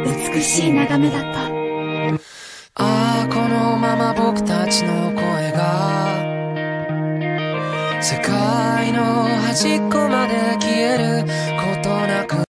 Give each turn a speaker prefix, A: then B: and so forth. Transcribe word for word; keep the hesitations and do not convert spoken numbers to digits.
A: 美しい眺めだった。
B: ああ、このまま僕たちの声が世界の端っこまで消えることなく